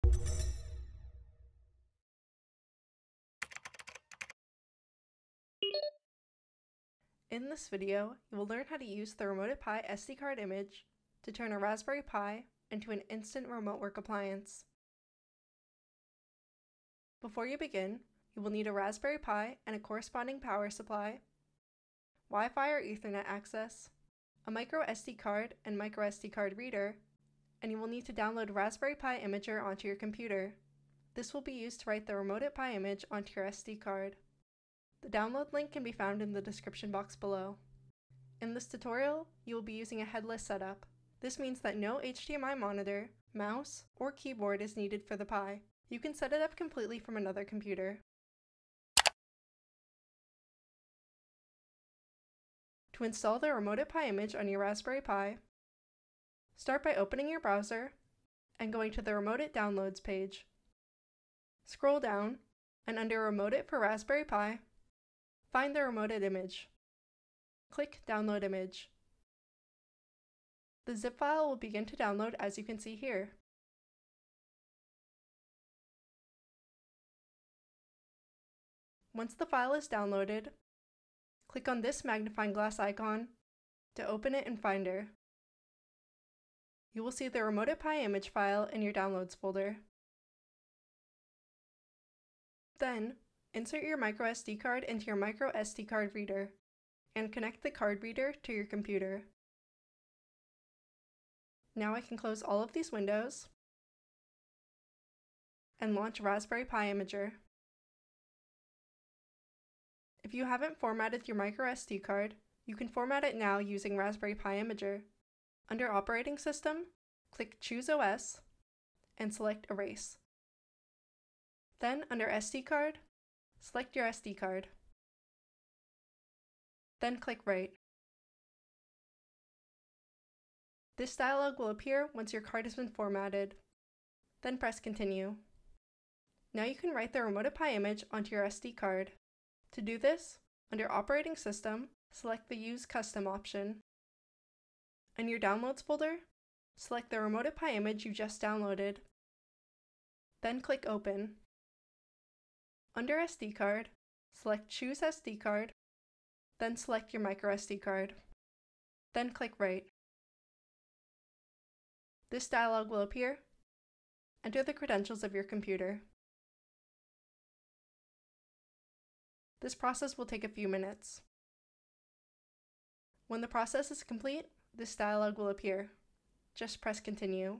In this video, you will learn how to use the remote.itPi SD card image to turn a Raspberry Pi into an instant remote work appliance. Before you begin, you will need a Raspberry Pi and a corresponding power supply, Wi-Fi or Ethernet access, a micro SD card and micro SD card reader, and you will need to download Raspberry Pi Imager onto your computer. This will be used to write the remote.itPi image onto your SD card. The download link can be found in the description box below. In this tutorial, you will be using a headless setup. This means that no HDMI monitor, mouse, or keyboard is needed for the Pi. You can set it up completely from another computer. To install the remote.itPi image on your Raspberry Pi, start by opening your browser and going to the Remote.it Downloads page. Scroll down, and under Remote.it for Raspberry Pi, find the Remote.it image. Click Download Image. The zip file will begin to download as you can see here. Once the file is downloaded, click on this magnifying glass icon to open it in Finder. You will see the remote.itPi image file in your Downloads folder. Then, insert your micro SD card into your micro SD card reader and connect the card reader to your computer. Now I can close all of these windows and launch Raspberry Pi Imager. If you haven't formatted your micro SD card, you can format it now using Raspberry Pi Imager. Under Operating System, click Choose OS and select Erase. Then under SD card, select your SD card. Then click Write. This dialog will appear once your card has been formatted. Then press Continue. Now you can write the remote.itPi image onto your SD card. To do this, under Operating System, select the Use Custom option. In your Downloads folder, select the remote.itPi image you just downloaded. Then click Open. Under SD card, select Choose SD card, then select your micro SD card. Then click Write. This dialog will appear. Enter the credentials of your computer. This process will take a few minutes. When the process is complete, this dialog will appear. Just press Continue.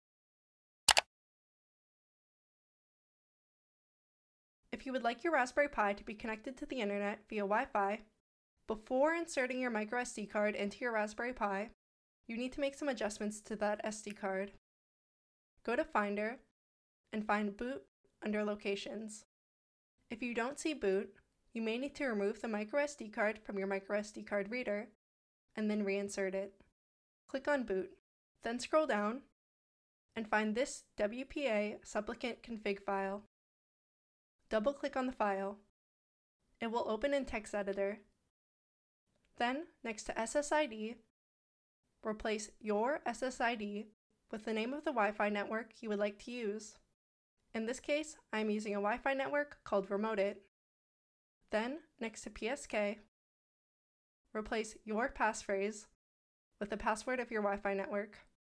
If you would like your Raspberry Pi to be connected to the internet via Wi-Fi, before inserting your micro SD card into your Raspberry Pi, you need to make some adjustments to that SD card. Go to Finder and find Boot under Locations. If you don't see Boot, you may need to remove the micro SD card from your micro SD card reader and then reinsert it. Click on Boot, then scroll down and find this WPA supplicant config file. Double-click on the file. It will open in Text Editor. Then, next to SSID, replace your SSID with the name of the Wi-Fi network you would like to use. In this case, I'm using a Wi-Fi network called Remote.it. Then, next to PSK, replace your passphrase with the password of your Wi-Fi network.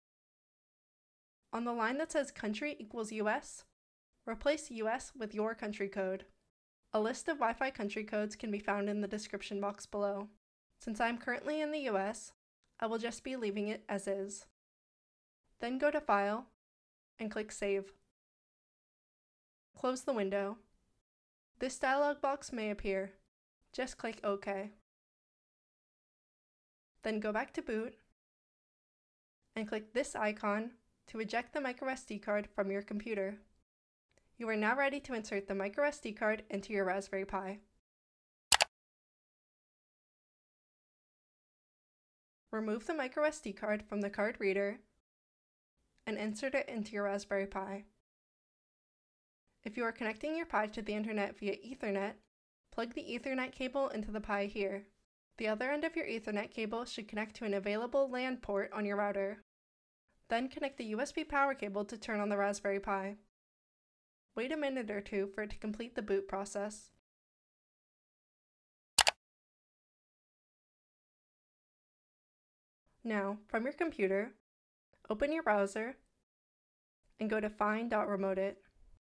On the line that says country equals US, replace US with your country code. A list of Wi-Fi country codes can be found in the description box below. Since I'm currently in the US, I will just be leaving it as is. Then go to File and click Save. Close the window. This dialog box may appear. Just click OK. Then go back to Boot and click this icon to eject the micro SD card from your computer. You are now ready to insert the micro SD card into your Raspberry Pi. Remove the micro SD card from the card reader and insert it into your Raspberry Pi. If you are connecting your Pi to the internet via Ethernet, plug the Ethernet cable into the Pi here. The other end of your Ethernet cable should connect to an available LAN port on your router. Then connect the USB power cable to turn on the Raspberry Pi. Wait a minute or two for it to complete the boot process. Now, from your computer, open your browser and go to find.remote.it.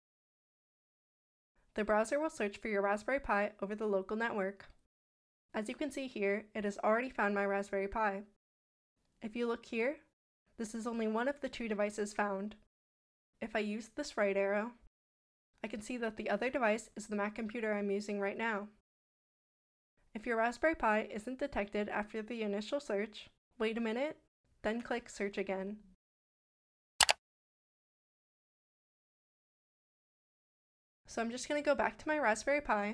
The browser will search for your Raspberry Pi over the local network. As you can see here, it has already found my Raspberry Pi. If you look here, this is only one of the 2 devices found. If I use this right arrow, I can see that the other device is the Mac computer I'm using right now. If your Raspberry Pi isn't detected after the initial search, wait a minute, then click Search again. So I'm just going to go back to my Raspberry Pi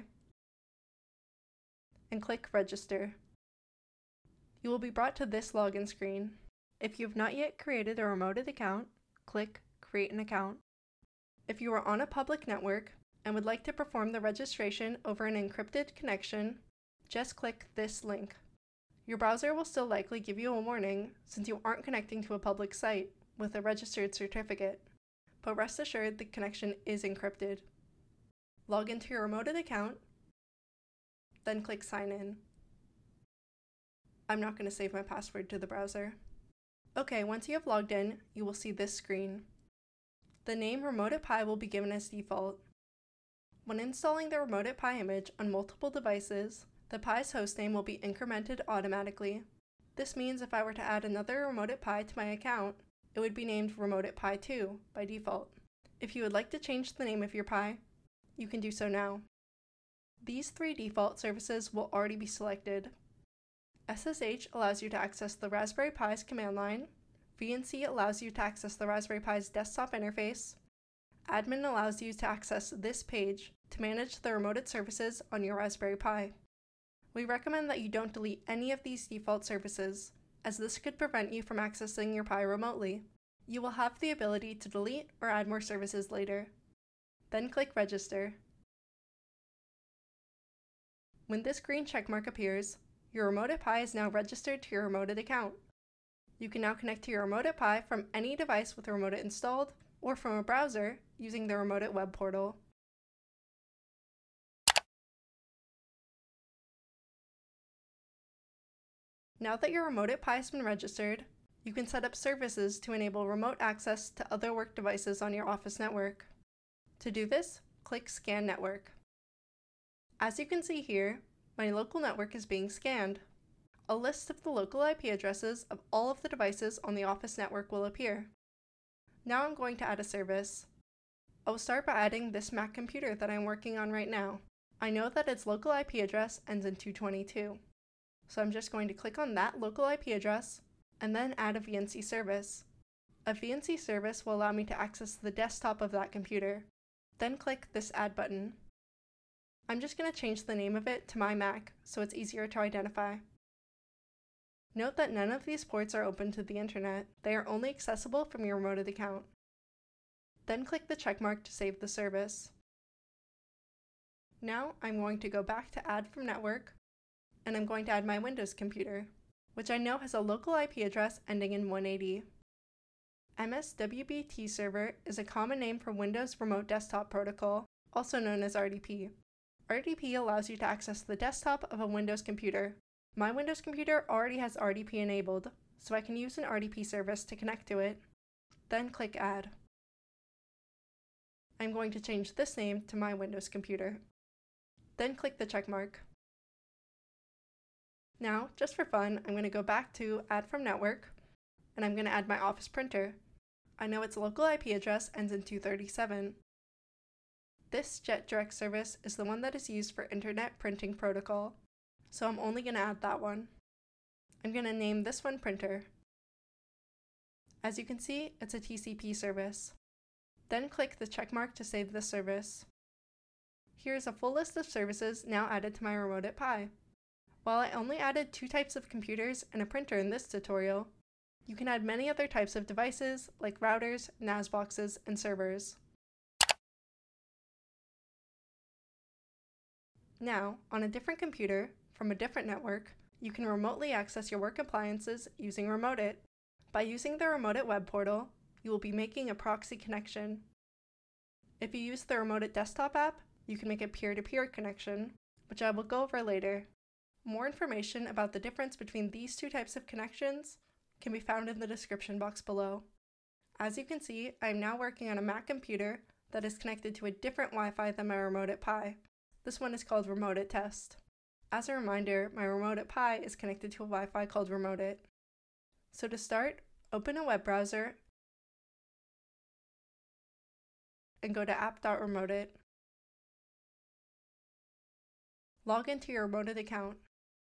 and click Register. You will be brought to this login screen. If you have not yet created a remote account, click Create an Account. If you are on a public network and would like to perform the registration over an encrypted connection, just click this link. Your browser will still likely give you a warning since you aren't connecting to a public site with a registered certificate, but rest assured the connection is encrypted. Log into your remote account, then click Sign In. I'm not going to save my password to the browser. Okay, once you have logged in, you will see this screen. The name remote.itPi will be given as default. When installing the remote.itPi image on multiple devices, the Pi's hostname will be incremented automatically. This means if I were to add another remote.itPi to my account, it would be named remote.itPi 2 by default. If you would like to change the name of your Pi, you can do so now. These 3 default services will already be selected. SSH allows you to access the Raspberry Pi's command line. VNC allows you to access the Raspberry Pi's desktop interface. Admin allows you to access this page to manage the remoted services on your Raspberry Pi. We recommend that you don't delete any of these default services, as this could prevent you from accessing your Pi remotely. You will have the ability to delete or add more services later. Then click Register. When this green checkmark appears, your remote.itPi is now registered to your remote account. You can now connect to your remote.itPi from any device with remote installed or from a browser using the remote web portal. Now that your remote.itPi has been registered, you can set up services to enable remote access to other work devices on your office network. To do this, click Scan Network. As you can see here, my local network is being scanned. A list of the local IP addresses of all of the devices on the office network will appear. Now I'm going to add a service. I will start by adding this Mac computer that I'm working on right now. I know that its local IP address ends in 222. So I'm just going to click on that local IP address and then add a VNC service. A VNC service will allow me to access the desktop of that computer. Then click this Add button. I'm just going to change the name of it to My Mac so it's easier to identify. Note that none of these ports are open to the internet. They are only accessible from your remote account. Then click the checkmark to save the service. Now I'm going to go back to Add from Network, and I'm going to add my Windows computer, which I know has a local IP address ending in 180. MSWBT server is a common name for Windows Remote Desktop Protocol, also known as RDP. RDP allows you to access the desktop of a Windows computer. My Windows computer already has RDP enabled, so I can use an RDP service to connect to it. Then click Add. I'm going to change this name to My Windows Computer. Then click the checkmark. Now, just for fun, I'm going to go back to Add from Network, and I'm going to add my office printer. I know its local IP address ends in 237. This JetDirect service is the one that is used for Internet Printing Protocol, so I'm only going to add that one. I'm going to name this one Printer. As you can see, it's a TCP service. Then click the checkmark to save the service. Here's a full list of services now added to my remote.itPi. While I only added 2 types of computers and a printer in this tutorial, you can add many other types of devices like routers, NAS boxes, and servers. Now, on a different computer, from a different network, you can remotely access your work appliances using remote.it. By using the remote.it web portal, you will be making a proxy connection. If you use the Remote.it desktop app, you can make a peer-to-peer connection, which I will go over later. More information about the difference between these two types of connections can be found in the description box below. As you can see, I am now working on a Mac computer that is connected to a different Wi-Fi than my remote.itPi. This one is called remote.it test. As a reminder, my remote.itPi is connected to a Wi-Fi called remote.it. So to start, open a web browser and go to app.remote.it. Log into your remote.it account.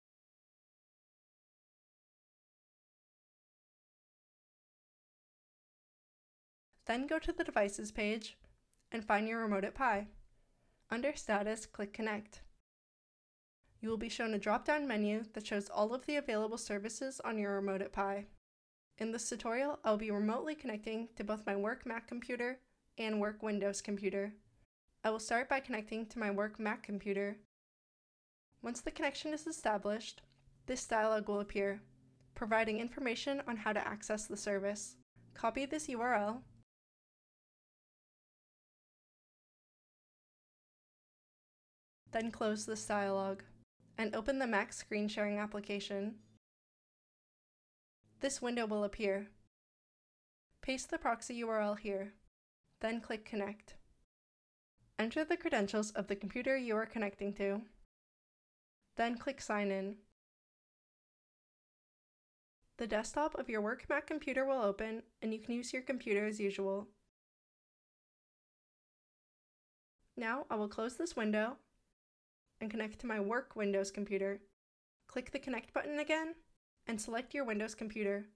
Then go to the Devices page and find your remote.itPi. Under Status, click Connect. You will be shown a drop-down menu that shows all of the available services on your remote.itPi. In this tutorial, I will be remotely connecting to both my work Mac computer and work Windows computer. I will start by connecting to my work Mac computer. Once the connection is established, this dialog will appear, providing information on how to access the service. Copy this URL then close this dialog, and open the Mac ScreenSharing application. This window will appear. Paste the proxy URL here, then click Connect. Enter the credentials of the computer you are connecting to, then click Sign In. The desktop of your work Mac computer will open, and you can use your computer as usual. Now I will close this window and connect to my work Windows computer. Click the Connect button again and select your Windows computer.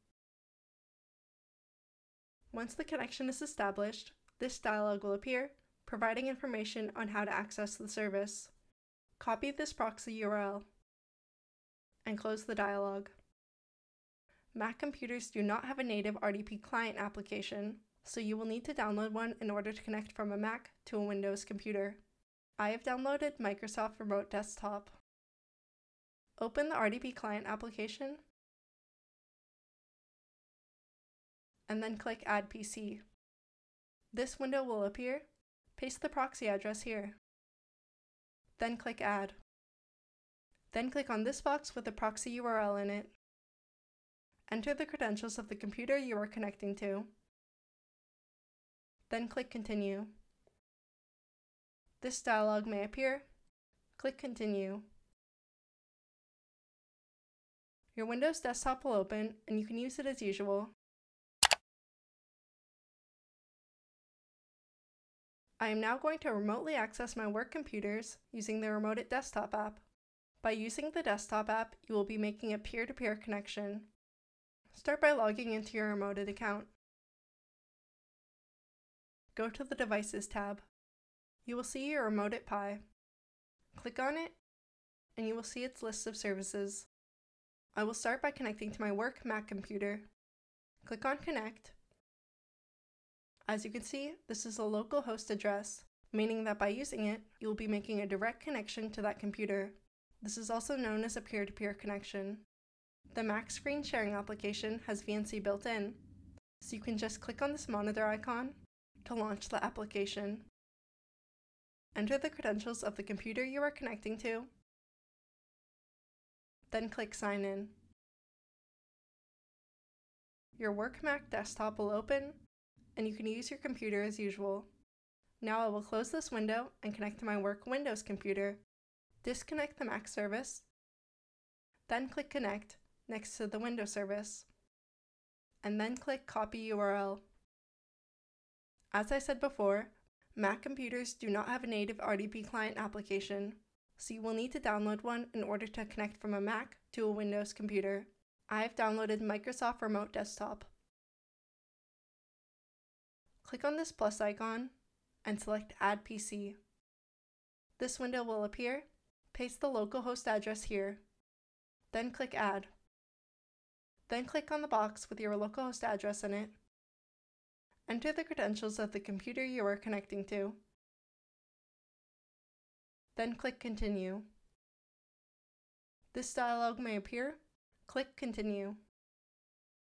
Once the connection is established, this dialog will appear, providing information on how to access the service. Copy this proxy URL and close the dialog. Mac computers do not have a native RDP client application, so you will need to download one in order to connect from a Mac to a Windows computer. I have downloaded Microsoft Remote Desktop. Open the RDP client application and then click Add PC. This window will appear. Paste the proxy address here. Then click Add. Then click on this box with the proxy URL in it. Enter the credentials of the computer you are connecting to. Then click Continue. This dialog may appear. Click Continue. Your Windows desktop will open, and you can use it as usual. I am now going to remotely access my work computers using the Remote.it desktop app. By using the desktop app, you will be making a peer-to-peer connection. Start by logging into your Remote.it account. Go to the Devices tab. You will see your Remote.itPi. Click on it, and you will see its list of services. I will start by connecting to my work Mac computer. Click on Connect. As you can see, this is a local host address, meaning that by using it, you will be making a direct connection to that computer. This is also known as a peer-to-peer connection. The Mac ScreenSharing application has VNC built in, so you can just click on this monitor icon to launch the application. Enter the credentials of the computer you are connecting to, then click Sign In. Your work Mac desktop will open, and you can use your computer as usual. Now I will close this window and connect to my work Windows computer. Disconnect the Mac service, then click Connect next to the Windows service, and then click Copy URL. As I said before, Mac computers do not have a native RDP client application, so you will need to download one in order to connect from a Mac to a Windows computer. I have downloaded Microsoft Remote Desktop. Click on this plus icon and select Add PC. This window will appear. Paste the local host address here. Then click Add. Then click on the box with your local host address in it. Enter the credentials of the computer you are connecting to. Then click Continue. This dialog may appear. Click Continue.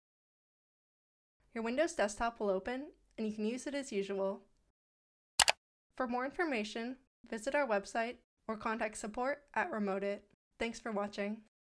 Your Windows desktop will open, and you can use it as usual. For more information, visit our website or contact support at remote.it. Thanks for watching.